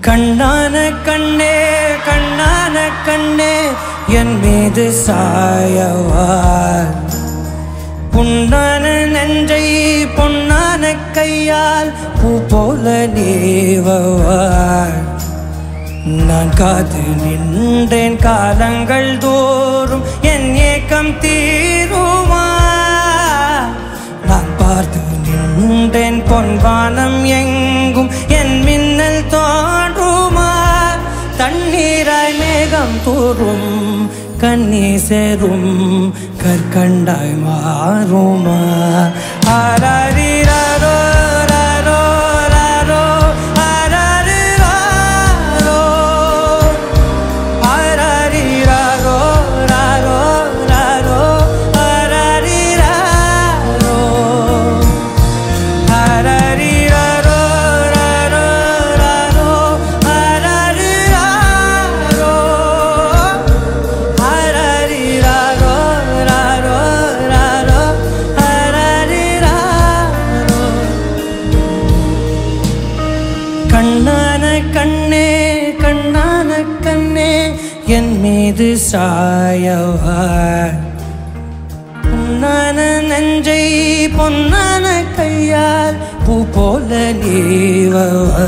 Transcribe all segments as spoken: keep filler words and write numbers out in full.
கண்ணான கண்ணே கண்ணான கண்ணே என் மீது சாயவா புண்ணான நெஞ்சை பொன்னான கையால் பூ போல நீவவா நான் காத்து நின்றேன் காலங்கள் தோறும் என் ஏக்கம் தீருமா நான் பார்த்து நின்றேன் பொன்வானம் எங்கும் என் மின்னல் தோன்றுமா தண்ணீராய் மேகம் தூரும் கண்ணீ சேரும் கற்கண்டாய் மாறுமா ஆராரிராரோ ராரோ ராரோ ஆராரிராரோ ஆராரிராரோ ராரோ ராரோ ஆராரிராரோ ஆராரிராரோ ராரோ ராரோ ஆராரிராரோ ஆராரிராரோ ராரோ ராரோ ஆராரிராரோ கண்ணான கண்ணே கண்ணான கண்ணே என் மீது சாயவா பொன்னான நெஞ்சை பொன்னான கையால் பூ போல நீவவா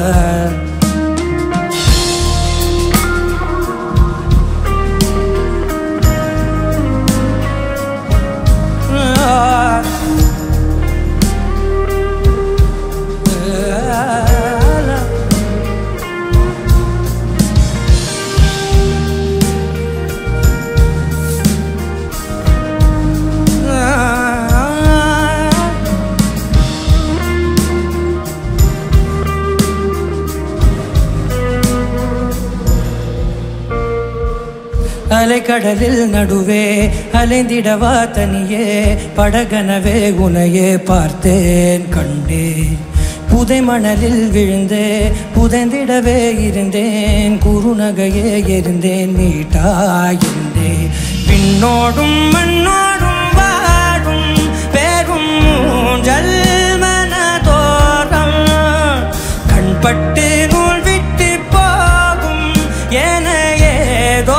அலைக்கடலில் நடுவே அலைந்திடவா தனியே படகனவே உனையே பார்த்தேன் கண்டேன் புதை மணலில் விழுந்தே புதைந்திடவே இருந்தேன் குறுநகையே இருந்தேன் மீட்டாயிருந்தே விண்ணோடும் மண்ணோடும் வாடும் பேரும் மூஞ்சல் மனதோரம் கண்பட்டு நூல் விட்டு போகும் என ஏதோ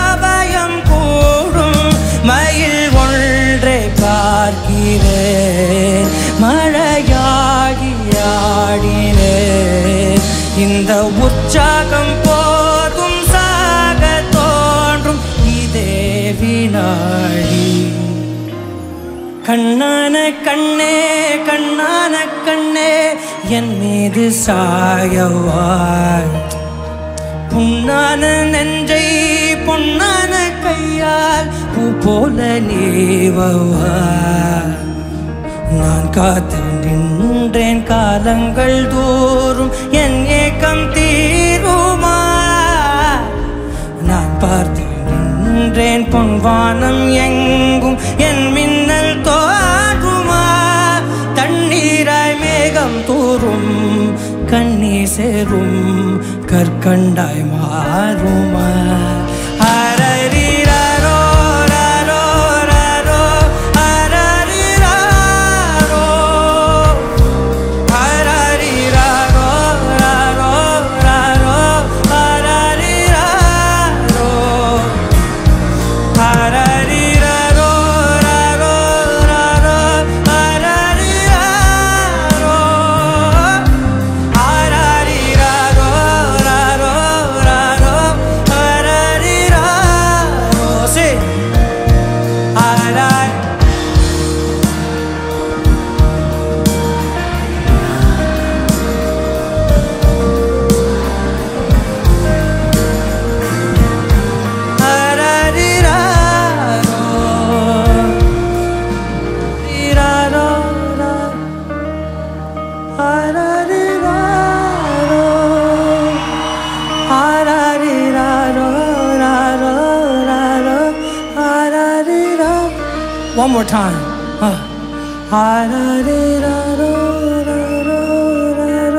மயில் ஒன்றை பார்க்கிறேன் மழையாகி ஆடினேன் இந்த உற்சாகம் போதும் சாக தோன்றும் இதே வினாடி கண்ணான கண்ணே கண்ணான கண்ணே என் மீது சாயவா புண்ணான நெஞ்சை பொன்னான கையால் பூ போல நீவவா நான் காத்து நின்றேன் காலங்கள் தோறும் என் ஏக்கம் தீருமா நான் பார்த்து நின்றேன் பொன்வானம் எங்கும் என் மின்னல் தோன்றுமா தண்ணீராய் மேகம் தூரும் கண்ணீர் சேரும் கற்கண்டாய் மாறுமா ஆராரிராரோ ராரோ ராரோ ஆராரிராரோ ஆராரிராரோ ராரோ ராரோ ஆராரிராரோ ஆராரிராரோ ராரோ ராரோ ஆராரிராரோ ஆராரிராரோ ராரோ ராரோ ஆராரிராரோ சே ஆராரி ஆராரிராரோ ரிராரோ ஆராரிராரோ ஆராரிராரோ ராரோ ராரோ ஆராரிரா one more time ah ஆராரிராரோ ராரோ ராரோ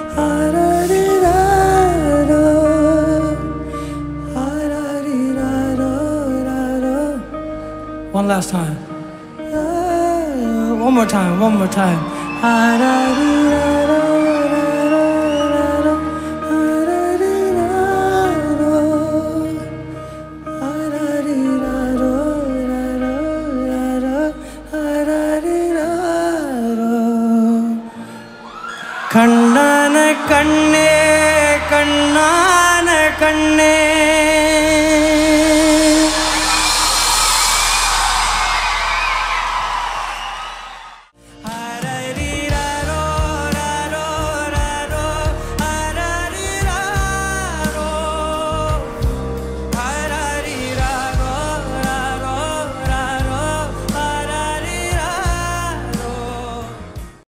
ஆராரிராரோ ஆராரிராரோ ராரோ one last time one more time one more time ஆராரிராரோ ராரோ ராரோ ஆராரி Kannana Kanne, Kannana Kanne.